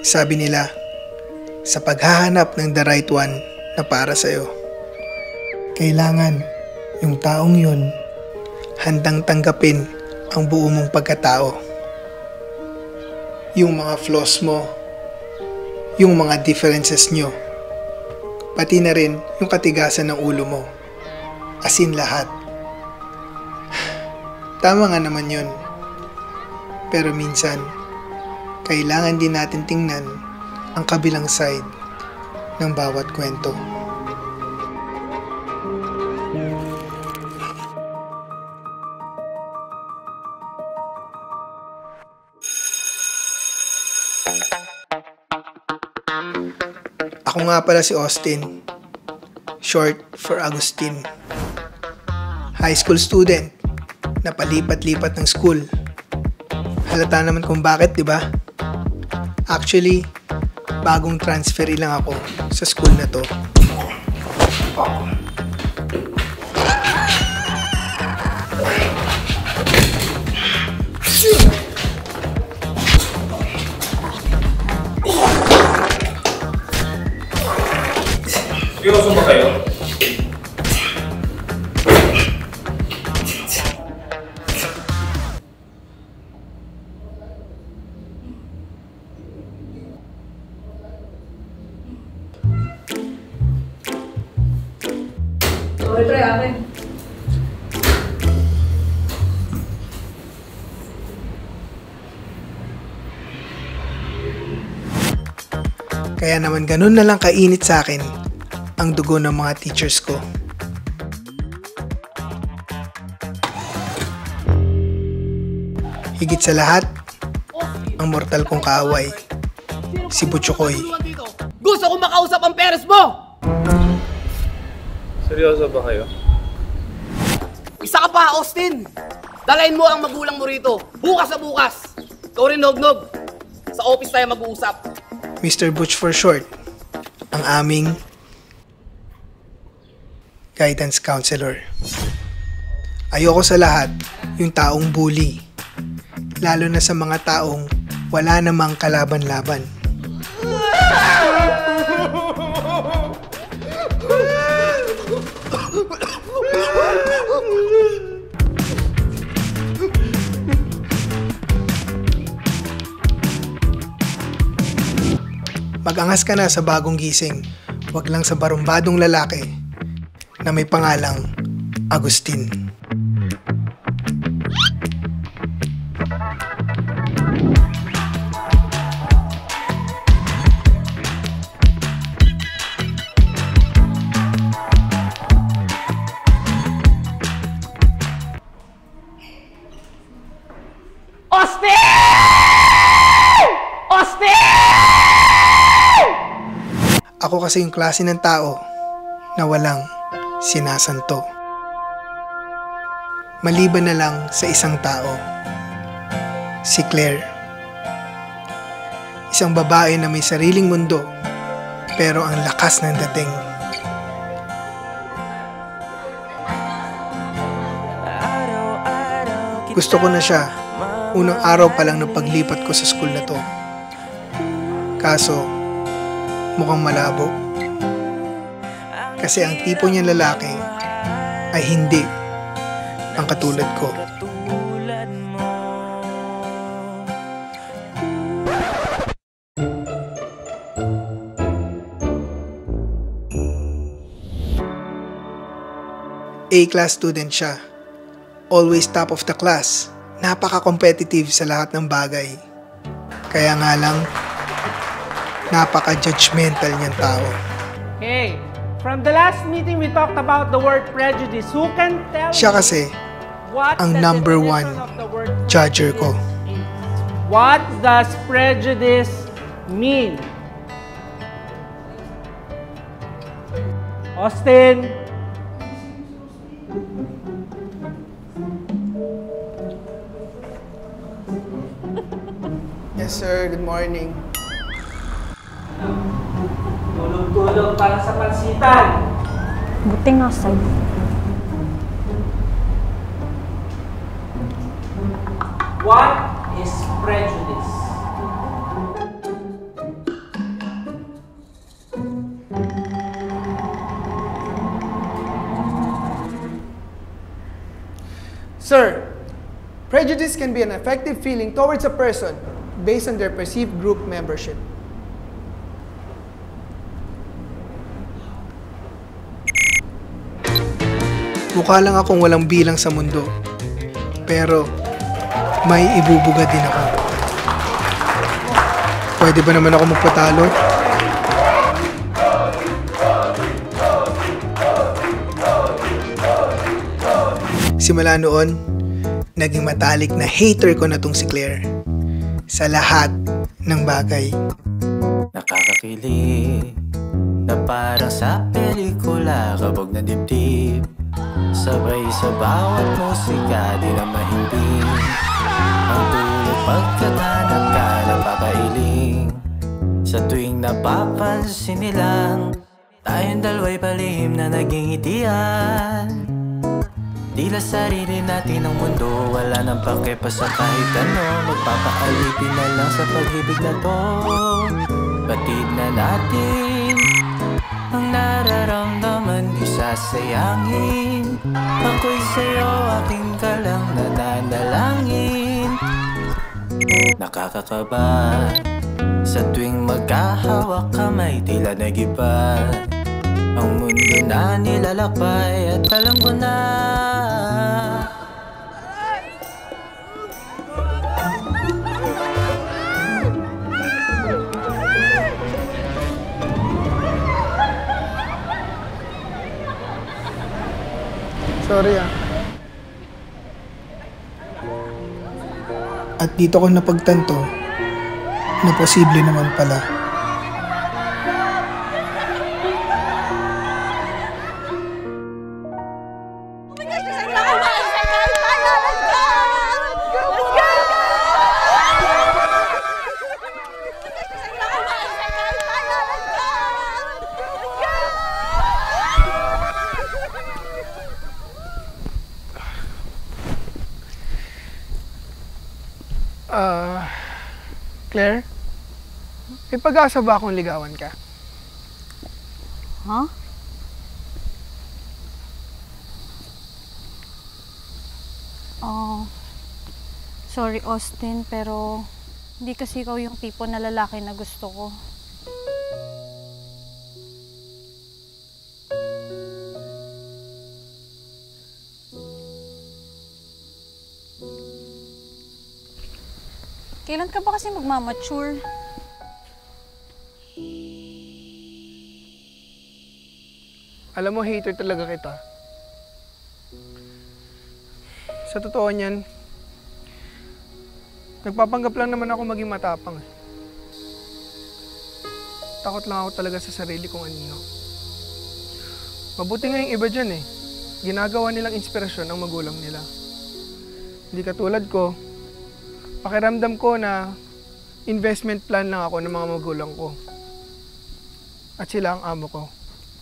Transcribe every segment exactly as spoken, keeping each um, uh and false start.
Sabi nila, sa paghahanap ng the right one na para sa'yo, kailangan yung taong yun handang tanggapin ang buo mong pagkatao. Yung mga flaws mo, yung mga differences nyo, pati na rin yung katigasan ng ulo mo. As in lahat. Tama nga naman yun. Pero minsan, kailangan din natin tingnan ang kabilang side ng bawat kwento. Ako nga pala si Austin, short for Agustin. High school student na palipat-lipat ng school. Halata naman kung bakit, di ba? Actually, bagong transferee lang ako sa school na to. Seryoso ba kayo? Sorry pre, akin. Kaya naman ganun na lang kainit sa akin ang dugo ng mga teachers ko. Higit sa lahat, ang mortal kong kaaway, si Butchokoy. Gusto kong makausap ang parents mo! Seryoso ba kayo? Isa ka pa, Austin! Dalayin mo ang magulang mo rito. Bukas na bukas! Ikaw rin, Nog-Nog. Sa office tayo mag-uusap. Mister Butch for short, ang aming guidance counselor. Ayoko sa lahat yung taong bully, lalo na sa mga taong wala namang kalaban-laban. Mag-angas ka na sa bagong gising, wag lang sa barumbadong lalaki na may pangalang Agustin. Austin! Austin! Ako kasi yung klase ng tao na walang sinasanto. Maliban na lang sa isang tao, si Claire. Isang babae na may sariling mundo, pero ang lakas ng dating. Gusto ko na siya unang araw pa lang ng paglipat ko sa school na to. Kaso, mukhang malabo. Kasi ang tipo niyang lalaki ay hindi ang katulad ko. A-class student siya. Always top of the class. Napaka-competitive sa lahat ng bagay. Kaya nga lang, napaka-judgmental niyang tao. Hey, from the last meeting we talked about the word prejudice. Who can tell Siya kasi, what ang the number definition one of the word judger ko. prejudice is? What does prejudice mean? Austin? Yes sir, good morning. Tulog-tulog para sa pansitan. Buti nga sa'yo. What is prejudice? Sir, prejudice can be an effective feeling towards a person based on their perceived group membership. Mukha lang akong walang bilang sa mundo, pero may ibubuga din ako. Pwede ba naman ako magpatalo? Simula noon, naging matalik na hater ko na tong si Claire sa lahat ng bagay. Nakakakilig na parang sa pelikula, kabog na dibdib, sabay sa bawat musika, di na mahimbing. Ang tulog pagkathanap ka, napapailing. Sa tuwing napapansin nilang tayong dalawa'y palihim na naging itian. Tila sarili natin ang mundo, wala nang pake pa sa kahit ano. Magpapaalipin na lang sa pag-ibig na to. Batid na natin ang nararamdaman, di sasayangin. Ako'y sa'yo, aking ka lang nananalangin. Nakakakaba sa tuwing magkahawak kamay, tila nagiba ang mundo na nilalakbay, at alam ko na Sorry ah. At dito ko napagtanto na posible naman pala. Ah, Claire? May pag-asa ba akong ligawan ka? Huh? Oh, sorry Austin, pero hindi kasi ikaw yung tipo na lalaki na gusto ko. Kailan ka ba kasi magmamature? Alam mo, hater talaga kita. Sa totoo niyan, nagpapanggap lang naman ako maging matapang. Takot lang ako talaga sa sarili kong anino. Mabuti nga yung iba dyan eh. Ginagawa nilang inspirasyon ang magulang nila. Hindi katulad ko, pakiramdam ko na investment plan lang ako ng mga magulang ko. At sila ang amo ko.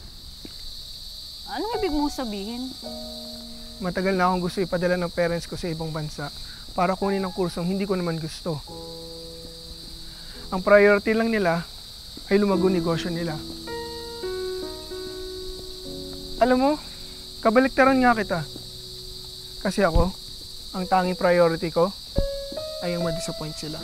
Anong ibig mong sabihin? Matagal na akong gusto ipadala ng parents ko sa ibang bansa para kunin ang kursong hindi ko naman gusto. Ang priority lang nila ay lumago negosyo nila. Alam mo, kabaliktaran nga kita. Kasi ako, ang tanging priority ko ay yung ma-disappoint sila.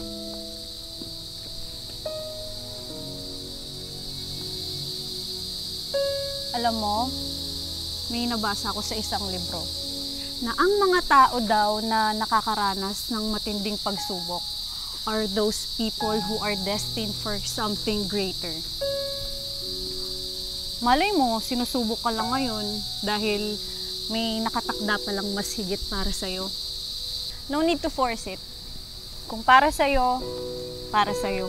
Alam mo, may nabasa ako sa isang libro na ang mga tao daw na nakakaranas ng matinding pagsubok are those people who are destined for something greater. Malay mo, sinusubok ka lang ngayon dahil may nakatakda palang mas higit para sa'yo. No need to force it. Kung para sa'yo, para sa'yo.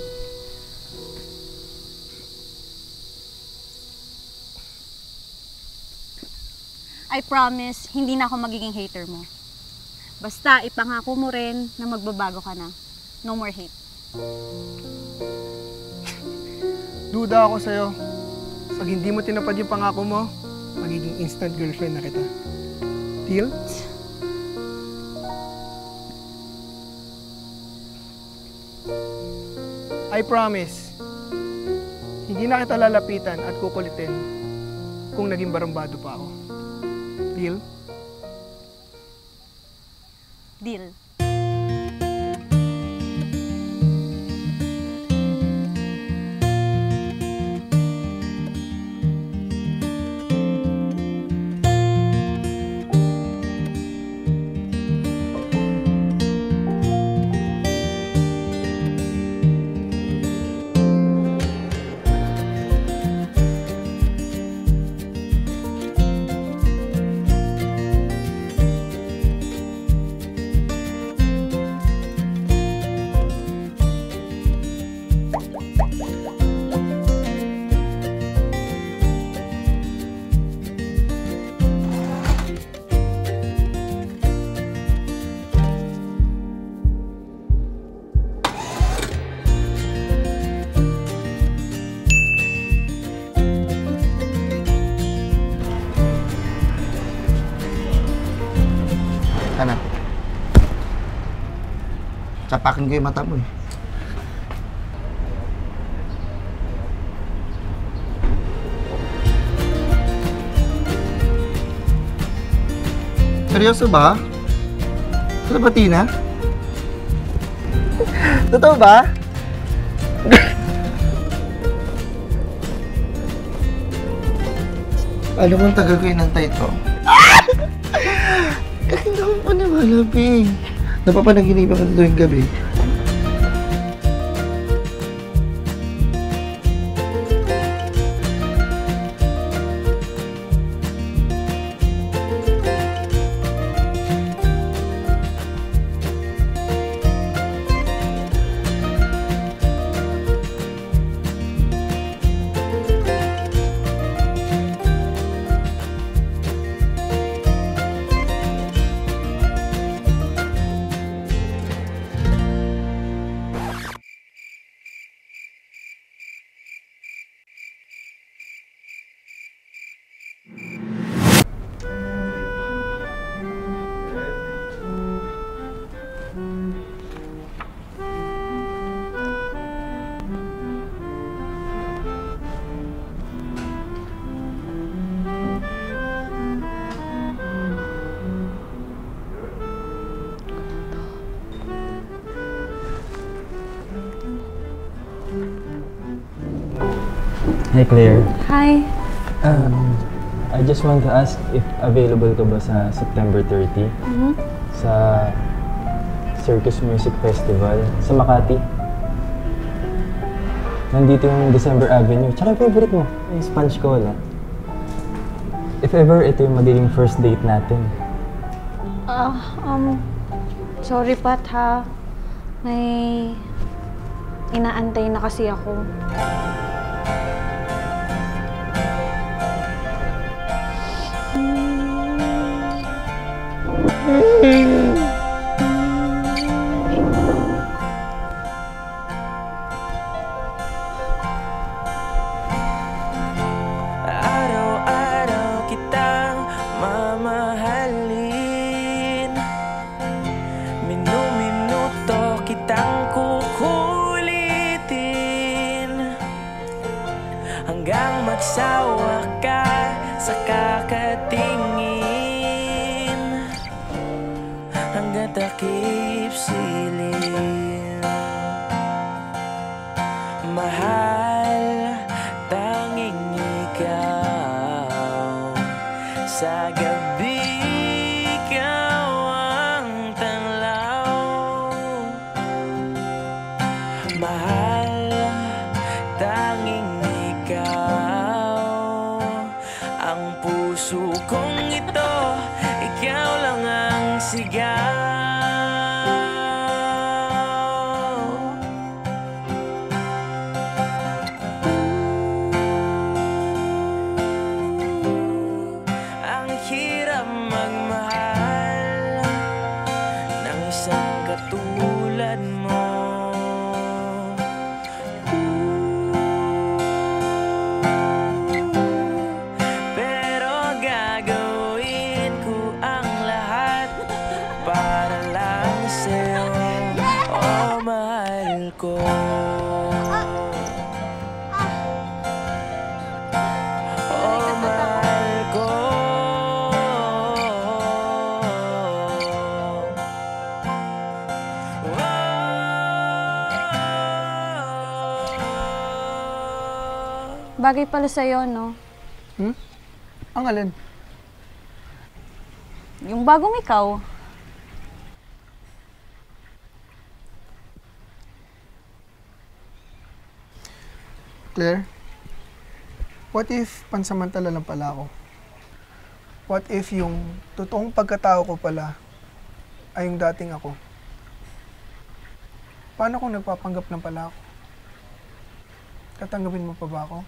I promise, hindi na ako magiging hater mo. Basta ipangako mo rin na magbabago ka na. No more hate. Duda ako sa'yo. Pag hindi mo tinapad yung pangako mo, magiging instant girlfriend na kita. Deal? I promise, hindi na kita lalapitan at kukulitin kung naging barambado pa ako. Deal? deal. Anak, sapakin ko yung mata mo eh. Seryoso ba? Totoo ba, Tina? Totoo ba? Alam mo, ang tagal ko inantay ito. Hindi ako paniwala, Bing. Napapanaginipan ko tuwing gabi. Hi, Claire. Hi. Um, I just want to ask if available ka ba sa September thirtieth Mm-hmm. sa Circus Music Festival sa Makati. Nandito yung December Avenue. Tsaka yung favorite mo, yung Sponge Cola. If ever, ito yung magiging first date natin. Ah, um, sorry Pat ha. May inaantay na kasi ako. Araw-araw kitang mamahalin, minu-minuto kitang kukulitin, hanggang magsawa ka sa kakatingin, hanggang takip silim. Mahal, tanging ikaw, sa gabi ikaw ang tanglaw. Mahal, tanging ikaw, ang puso kong ito, ikaw lang ang sigaw. Ang hirap magmahal ng isang katulad mo. Bagay pala sa'yo, no? Hmm? Ang alin? Yung bagong ikaw. Claire, what if pansamantala lang pala ako? What if yung totoong pagkatao ko pala ay yung dating ako? Paano kung nagpapanggap lang pala ako? Tatanggapin mo pa ba ako?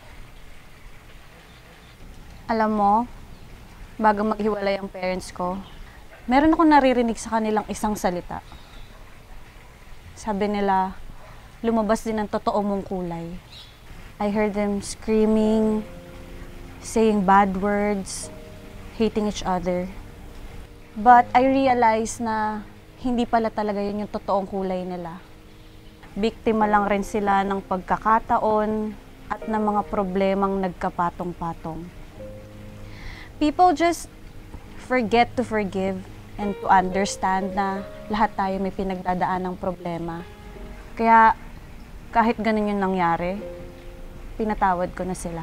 Alam mo, bago maghiwalay ang parents ko, meron akong naririnig sa kanilang isang salita. Sabi nila, lumabas din ang totoo mong kulay. I heard them screaming, saying bad words, hating each other. But I realized na hindi pala talaga yun yung totoong kulay nila. Biktima lang rin sila ng pagkakataon at ng mga problemang nagkapatong-patong. People just forget to forgive and to understand na lahat tayo may pinagdadaan ng problema. Kaya kahit ganun yung nangyari, pinatawad ko na sila.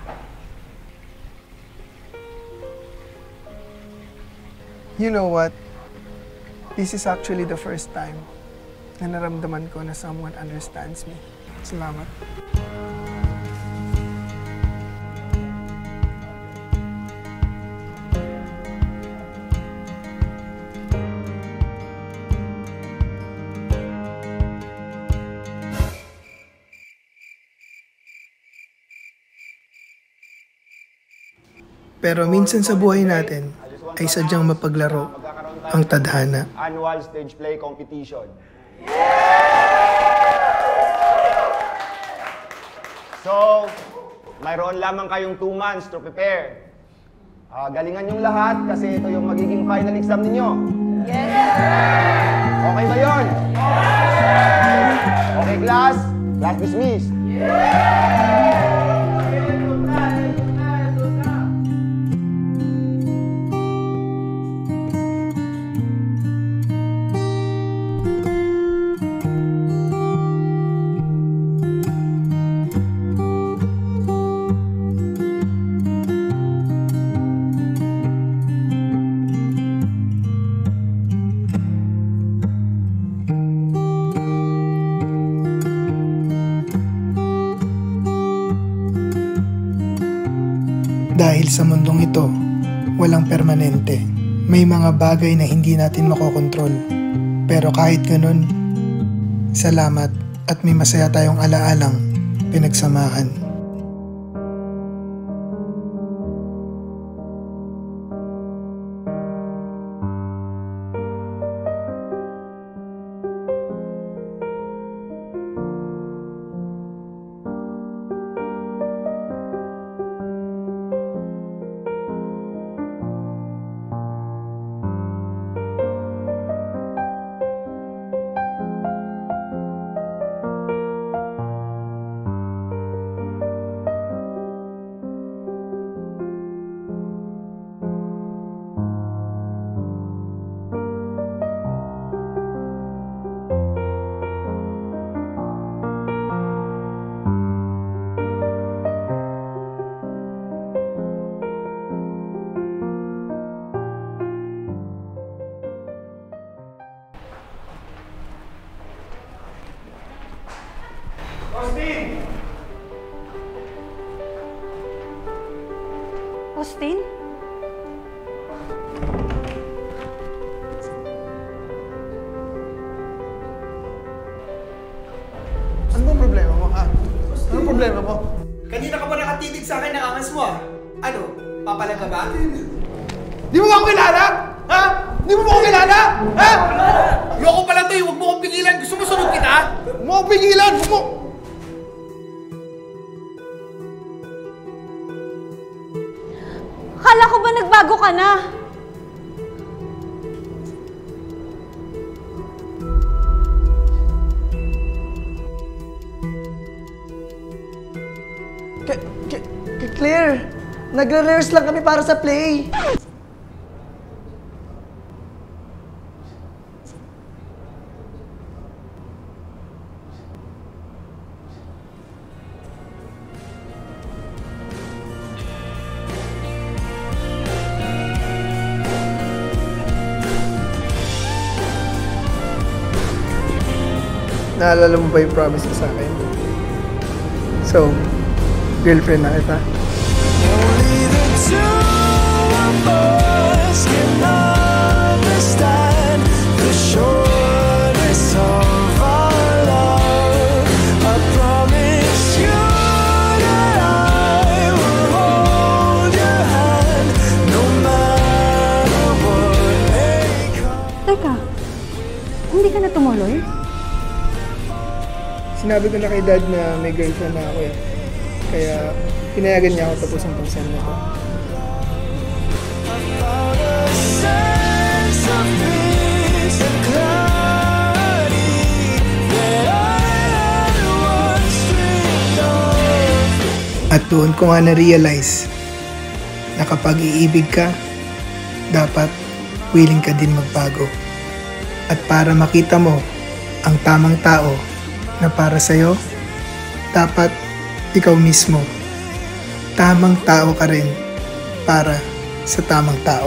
You know what? This is actually the first time na naramdaman ko na someone understands me. Salamat. Pero minsan sa buhay natin ay sadyang mapaglaro ang tadhana. Annual stage play competition. So, mayroon lamang kayong two months to prepare. Uh, galingan yung lahat kasi ito yung magiging final exam ninyo. Yes! Okay ba yun? Yes! Okay, class? Class dismissed. Yes! Dahil sa mundong ito, walang permanente. May mga bagay na hindi natin makokontrol. Pero kahit ganun, salamat at may masaya tayong alaalang pinagsamahan. Austin? Ano bang problema mo, ha? Anong problema mo? Kanina ka pa nakatitig sa akin ng angas mo, ah. Ano? Papalag ka ba? Di mo ba ako kilala? Ha? Di mo ba ako kilala? Ha? Ayoko pala to, eh. Huwag mo akong pigilan. Gusto mo sunod kita? Huwag mo akong pigilan! Huwag mo! Kala ko ba nagbago ka na? Claire, nagre-rehearse lang kami para sa play. Naalala mo ba yung promise mo sa akin? So, girlfriend na kita. Teka, hindi ka na tumuloy? Sinabi ko na kay dad na may girlfriend na ako eh. Kaya pinayagan niya ako tapos ang pagsan na to. At doon ko nga na-realize na kapag iibig ka, dapat willing ka din magbago. At para makita mo ang tamang tao na para sa'yo, dapat ikaw mismo, tamang tao ka rin para sa tamang tao.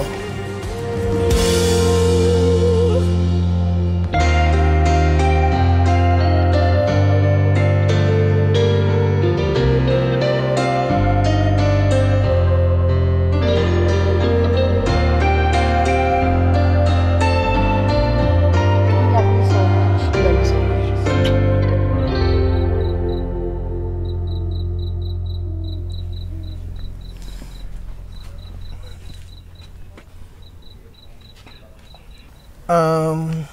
Um,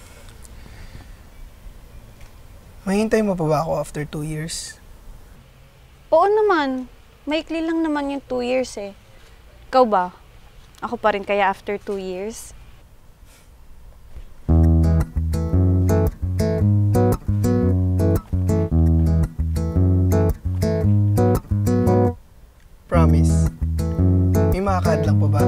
mahintay mo pa ba ako after two years? Oo naman. Maikli lang naman yung two years eh. Ikaw ba? Ako pa rin kaya after two years? Promise. May makakadlang pa ba?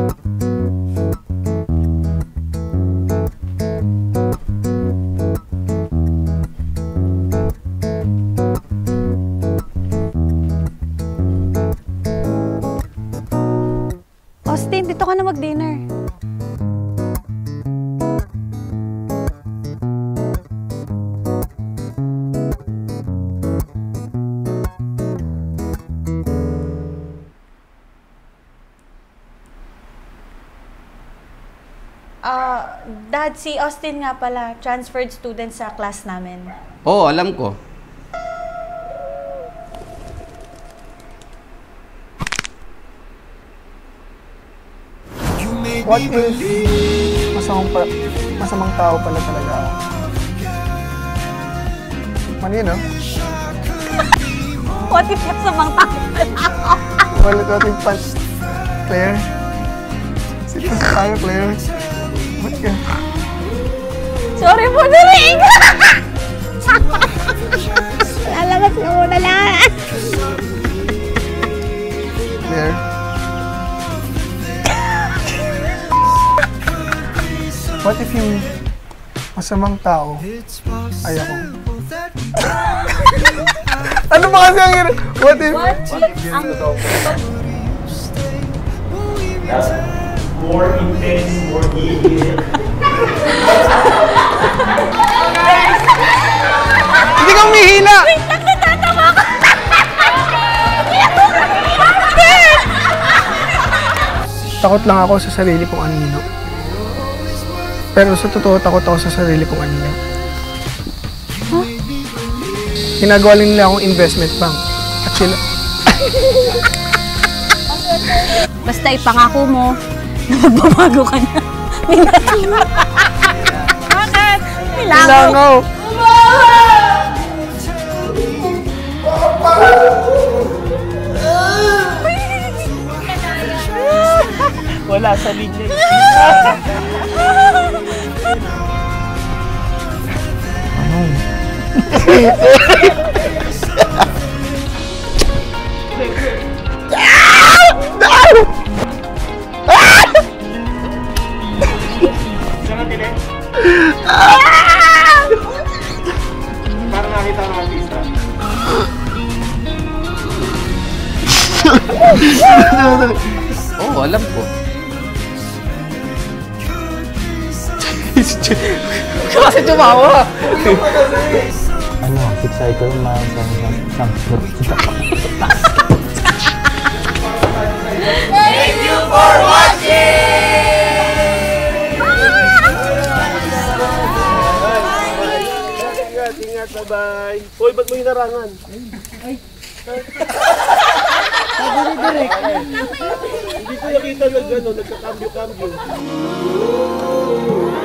Austin, dito ka na mag-dinner. Ah, Dad, si Austin nga pala, transferred student sa class namin. Oo, alam ko. What if masamang, pa, masamang tao pala talaga ako? Ano yun, no? What if masamang tao pala ako? What, what if pas... Claire? Sige tayo, Claire. Ba't ka? Sorry po na rin! Lalabas ka muna lang! Claire? What if yung masamang tao ay ako? Ano ba kasi ang hira? What if... What if ang... That's more intense, more evil. Hindi ka umihila! Wait lang, natatawa ko! Takot lang ako sa sarili kong anino. Pero sa totoo, takot ako sa sarili kong anino. Huh? Ginagawa lang nila akong investment bank. At sila... Basta ipangako mo na magbabago ka na. Bakit? Milangaw! Wala sa linya. Parang nakita ng artista. Oo, alam ko. Kasi tumawa! electric cycle man, sa Thank you for watching! Ingat, ingat, bye-bye. Hoy, ba't mo hinarangan? Ay. Sabi ni Direk. Hindi ko nakita na gano'n, nagkakambyo-kambyo.